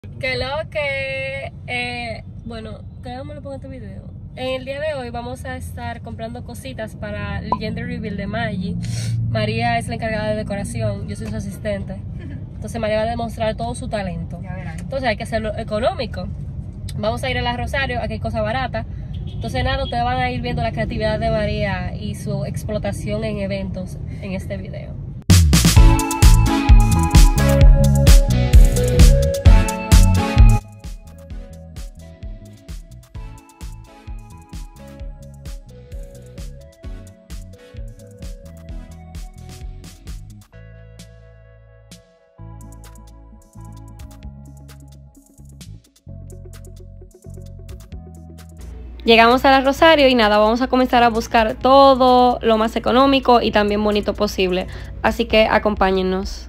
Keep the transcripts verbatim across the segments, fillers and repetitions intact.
Que lo que, eh, bueno, ¿cómo le pongo este video? En el día de hoy vamos a estar comprando cositas para el gender reveal de Maggie. María es la encargada de decoración, yo soy su asistente. Entonces María va a demostrar todo su talento. Entonces hay que hacerlo económico. Vamos a ir a la Rosario, aquí hay cosas baratas. Entonces nada, ustedes van a ir viendo la creatividad de María y su explotación en eventos en este video. Llegamos a la Rosario y nada, vamos a comenzar a buscar todo lo más económico y también bonito posible. Así que acompáñennos.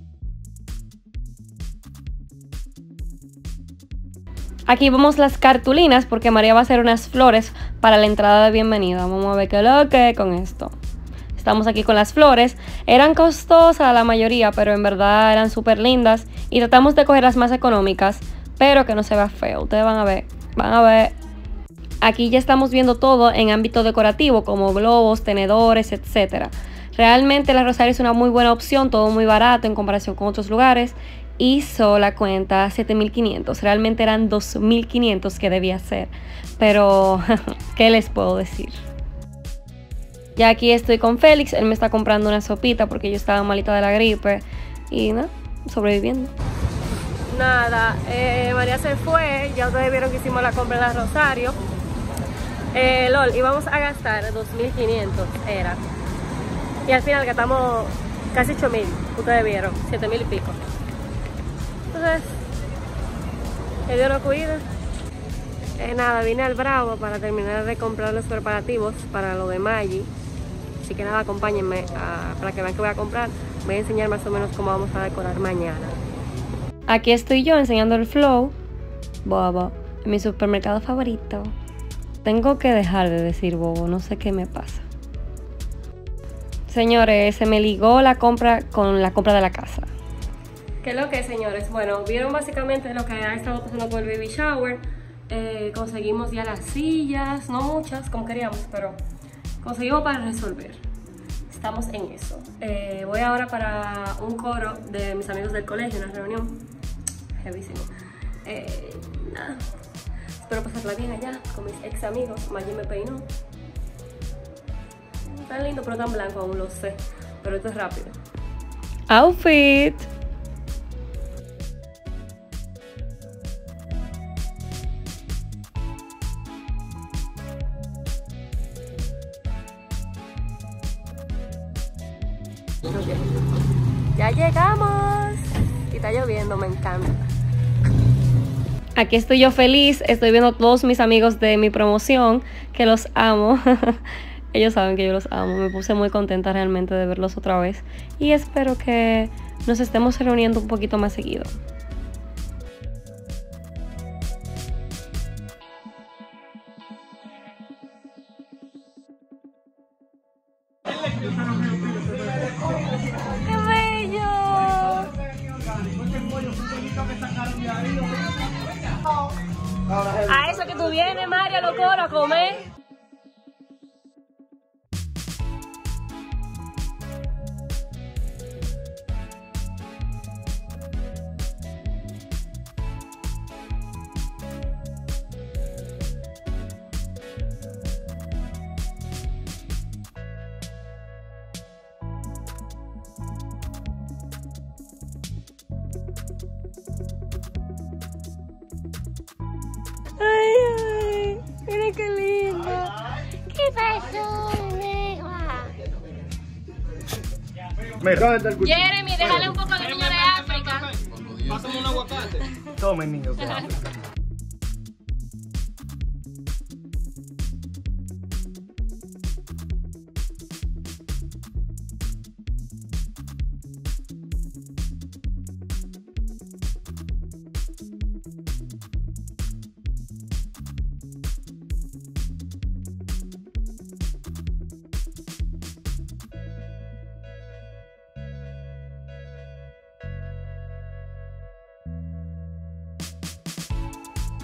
Aquí vemos las cartulinas porque María va a hacer unas flores para la entrada de bienvenida. Vamos a ver qué lo que con esto. Estamos aquí con las flores. Eran costosas la mayoría, pero en verdad eran súper lindas. Y tratamos de coger las más económicas, pero que no se vea feo. Ustedes van a ver, van a ver. Aquí ya estamos viendo todo en ámbito decorativo, como globos, tenedores, etcétera. Realmente la Rosario es una muy buena opción, todo muy barato en comparación con otros lugares. Hizo la cuenta siete mil quinientos, realmente eran dos mil quinientos que debía ser. Pero, ¿qué les puedo decir? Ya aquí estoy con Félix, él me está comprando una sopita porque yo estaba malita de la gripe. Y nada, sobreviviendo. Nada, eh, María se fue, ya ustedes vieron que hicimos la compra en la Rosario. Eh, LOL, íbamos a gastar dos mil quinientos, era. Y al final gastamos casi ocho mil, ustedes vieron, siete mil y pico. Entonces, que Dios nos cuide. Eh, nada, vine al Bravo para terminar de comprar los preparativos para lo de Maggie. Así que nada, acompáñenme a, para que vean que voy a comprar. Voy a enseñar más o menos cómo vamos a decorar mañana. Aquí estoy yo enseñando el flow. Bobo, mi supermercado favorito. Tengo que dejar de decir bobo, no sé qué me pasa. Señores, se me ligó la compra con la compra de la casa. ¿Qué es lo que, señores? Bueno, vieron básicamente lo que ha estado pasando con el baby shower. Eh, conseguimos ya las sillas, no muchas como queríamos, pero conseguimos para resolver. Estamos en eso. Eh, voy ahora para un coro de mis amigos del colegio, una reunión. Jevísimo. Eh, nada. Espero pasarla bien allá con mis ex amigos. Maggie me peinó. Tan lindo pero tan blanco, aún lo sé. Pero esto es rápido. Outfit. Okay. Ya llegamos. Y está lloviendo, me encanta. Aquí estoy yo feliz, estoy viendo a todos mis amigos de mi promoción, que los amo. Ellos saben que yo los amo, me puse muy contenta realmente de verlos otra vez. Y espero que nos estemos reuniendo un poquito más seguido. ¡Qué bello! A eso que tú vienes, María, lo coro a comer. Ay, ay, mira qué lindo. ¿Qué pasó, negra? Jeremy, déjale un poco al niño de África. Pásame un aguacate. Tomen, niños de África.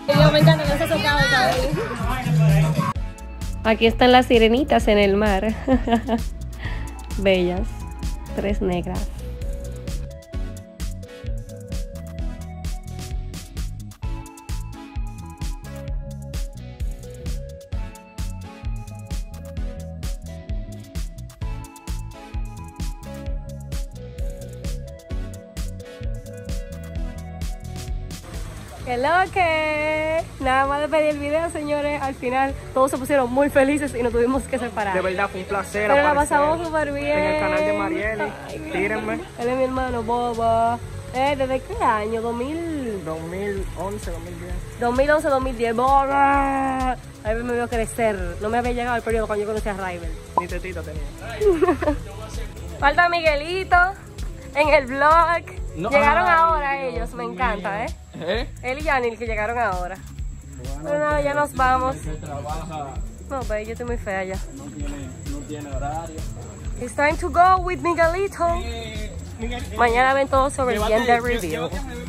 Yo me encanta que se socado el cabello. Aquí están las sirenitas en el mar. Bellas. Tres negras. ¡Qué lo que! Nada más de pedir el video, señores. Al final todos se pusieron muy felices y nos tuvimos que separar. De verdad fue un placer. Pero la aparecer pasamos súper bien. En el canal de Marieli. Tírenme. Él es mi hermano Boba. Eh, ¿Desde qué año? ¿dos mil? dos mil once, dos mil diez. dos mil once, dos mil diez. Boba. Ahí me vio crecer. No me había llegado el periodo cuando yo conocí a Rival. Ni tetita tenía. Falta Miguelito en el vlog. No. Llegaron Ay, ahora Dios ellos, me mío. encanta, ¿eh? ¿Eh? Él y Yanil que llegaron ahora. Pero nada, ya nos vamos. Que trabaja, No, pero yo estoy muy fea ya. no tiene, no tiene horario. It's time to go with Miguelito. Mañana ven todo sobre el gender reveal.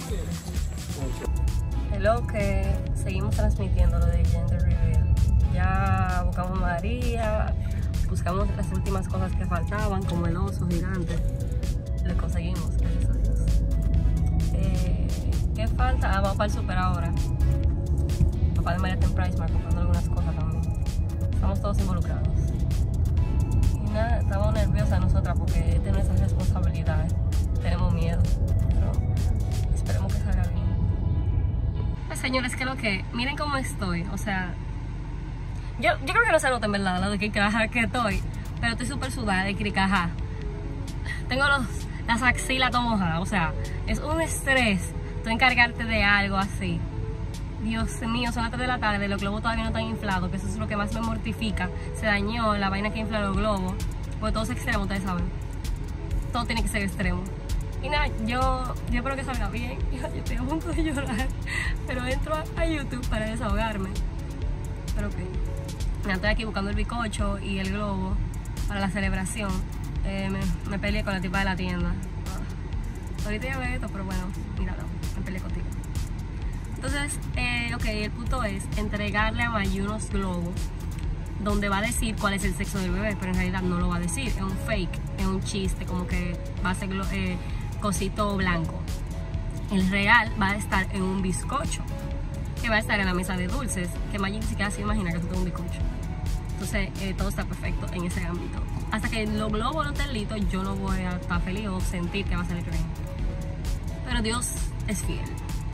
Hello, que seguimos transmitiendo lo de gender reveal. Ya buscamos a María, buscamos las últimas cosas que faltaban, como el oso gigante. Lo conseguimos, gracias a Dios. Eh, ¿Qué falta? Ah, vamos para el super ahora. Papá de María está en Pricemark comprando algunas cosas también. Estamos todos involucrados. Y nada, estamos nerviosas nosotras porque esta es nuestra responsabilidad. Tenemos miedo, pero esperemos que salga bien. Pues, señores, que lo que, miren cómo estoy, o sea, yo, yo creo que no se nota en verdad lo de que caja que estoy, pero estoy súper sudada de cricaja. Tengo los, las axilas todas mojadas, o sea, es un estrés tú encargarte de algo así. Dios mío, son las tres de la tarde, los globos todavía no están inflados, que eso es lo que más me mortifica. Se dañó la vaina que infla los globos, pues todo es extremo, ustedes saben. Todo tiene que ser extremo. Y nada, yo, yo espero que salga bien. Yo estoy a punto de llorar, pero entro a, a YouTube para desahogarme. Pero ok. Nada, estoy aquí buscando el bizcocho y el globo para la celebración. Eh, me, me peleé con la tipa de la tienda. Ah, ahorita ya veo esto, pero bueno, míralo, me peleé contigo. Entonces, eh, ok, el punto es entregarle a Mayu unos globos donde va a decir cuál es el sexo del bebé, pero en realidad no lo va a decir, es un fake, es un chiste, como que va a ser eh, cosito blanco. El real va a estar en un bizcocho, que va a estar en la mesa de dulces, que Mayu ni siquiera se imagina que eso es un bizcocho. Entonces, eh, todo está perfecto en ese ámbito. Hasta que los globos no estén listos, yo no voy a estar feliz o sentir que va a salir bien. Pero Dios es fiel.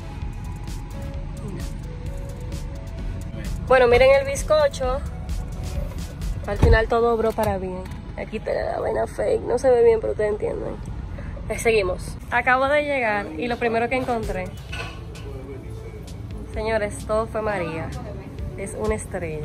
Bueno, miren el bizcocho. Al final todo obró para bien. Aquí tiene la vaina fake. No se ve bien, pero ustedes entienden. Eh, seguimos. Acabo de llegar y lo primero que encontré. Señores, todo fue María. Es una estrella.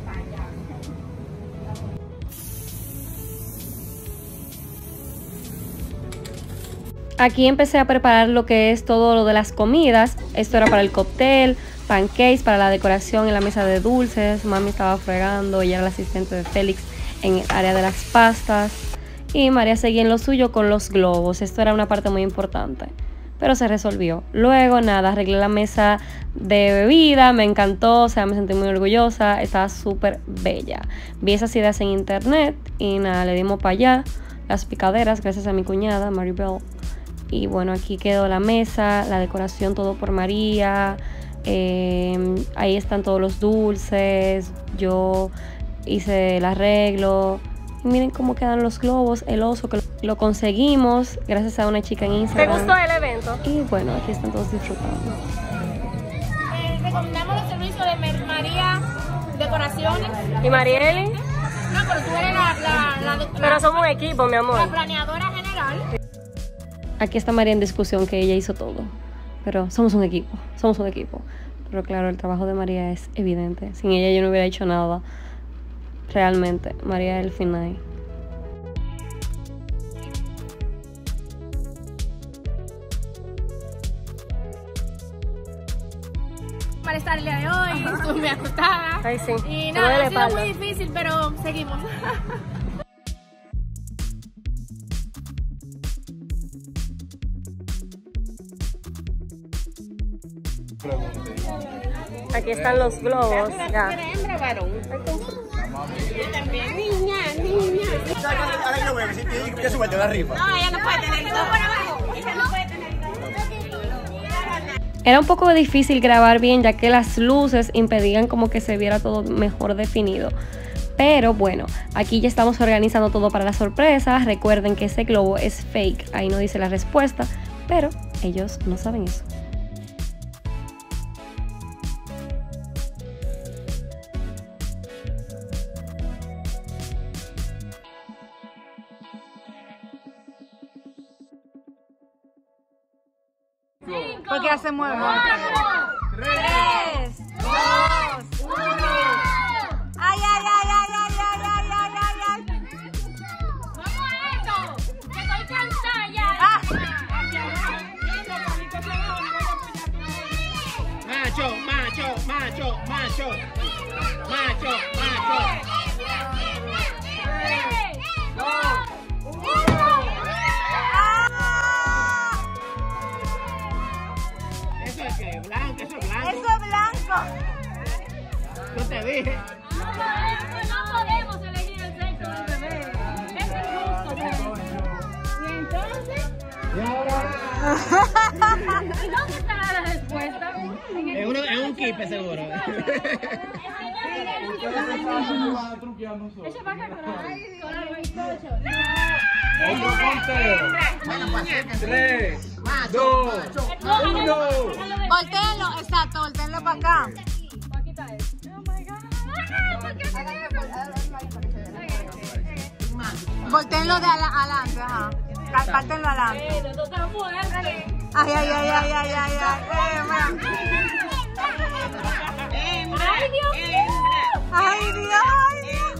Aquí empecé a preparar lo que es todo lo de las comidas. Esto era para el cóctel, pancakes, para la decoración en la mesa de dulces. Mami estaba fregando, ella era la asistente de Félix en el área de las pastas. Y María seguía en lo suyo con los globos. Esto era una parte muy importante, pero se resolvió. Luego, nada, arreglé la mesa de bebida, me encantó, o sea, me sentí muy orgullosa, estaba súper bella. Vi esas ideas en internet y nada, le dimos para allá. Las picaderas, gracias a mi cuñada, Maribel. Y bueno, aquí quedó la mesa, la decoración, todo por María. Eh, ahí están todos los dulces. Yo hice el arreglo. Y miren cómo quedan los globos, el oso, que lo conseguimos gracias a una chica en Instagram. ¿Te gustó el evento? Y bueno, aquí están todos disfrutando. Eh, recomendamos los servicios de Mer- María Decoraciones. ¿Y Marieli? No, pero tú eres la, la, la, la, Pero somos un equipo, mi la amor. planeadora general. Aquí está María en discusión que ella hizo todo. Pero somos un equipo, somos un equipo. Pero claro, el trabajo de María es evidente. Sin ella yo no hubiera hecho nada. Realmente, María es el final. Para estar el día de hoy, estuve muy acostada. Ay, sí. Y Me nada, duele ha sido la muy espalda. difícil, pero seguimos. Aquí están los globos. Ya. hembra o varón? Yo también. Niña, niña. Ahora yo voy a ver si que súbete la rifa. No, ella no puede tener dos por abajo. Ella no puede tener dos. Era un poco difícil grabar bien ya que las luces impedían como que se viera todo mejor definido. Pero bueno, aquí ya estamos organizando todo para la sorpresa. Recuerden que ese globo es fake, ahí no dice la respuesta, pero ellos no saben eso. ¿Por qué se mueve? Tres, dos, uno. Ay, ay, ay, ay, ay, ay, ay, ay, ay, ay. ¡Vamos a esto! ¡Que estoy cansada ya! Ah. Macho, macho, macho, macho. Macho, macho. ¡Tres, dos, uno! Eso es que blanco, eso es blanco. Eso es blanco. Yo te dije. No podemos, no podemos elegir el sexo del bebé. Es injusto. ¿Y entonces? Y ahora. ¿Dónde está la respuesta? Es, uno, es un kipe seguro. Tres, dos, uno. Volteenlo, exacto, volteenlo para acá. Volteenlo de ala- adelante, ajá. Pártenlo adelante. Ay, ay, ay, ay, ay, ay, ay. Eh, mira. ¡Ay, Dios mío! Ay, Dios, ay, Dios.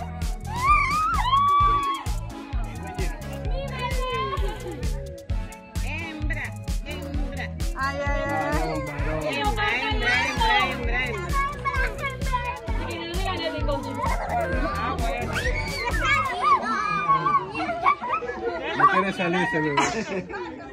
Hembra, hembra. Ay, ay, ay. Hembra, hembra, hembra, hembra. No quiere salirse, bebé.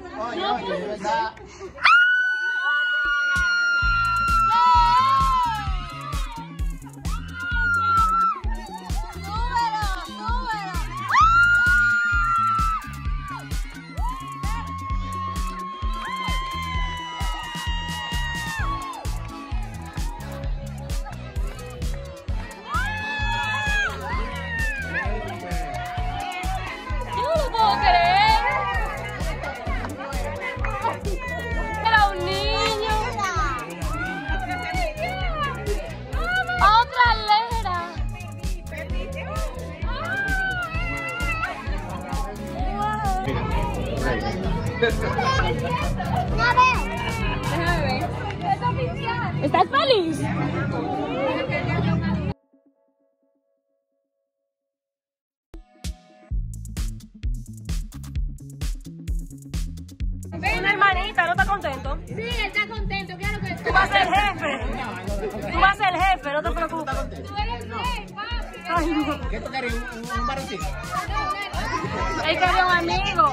Yo no lo puedo creer. Era un niño. Otra lera. Déjame ver. Es oficial. ¿Estás feliz? Una hermanita, ¿no está contento? Sí, está contento, claro que sí. Tú vas a ser jefe. Tú vas a ser jefe, no te preocupes. Tú eres rey, papi. Ay, no. ¿Qué tú quieres? ¿Un, un varoncito? Él quería un amigo.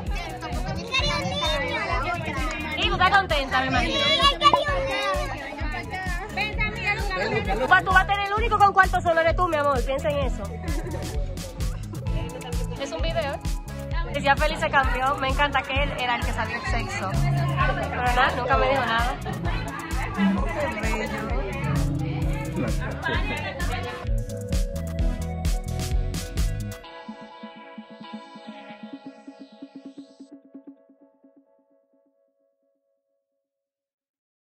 Y tú estás contenta, me imagino. Tú vas, tú vas a tener el único con cuarto solo eres tú, mi amor. Piensa en eso. Es un video. Decía Feliz se cambió. Me encanta que él era el que sabía el sexo. Pero nada, nunca me dijo nada.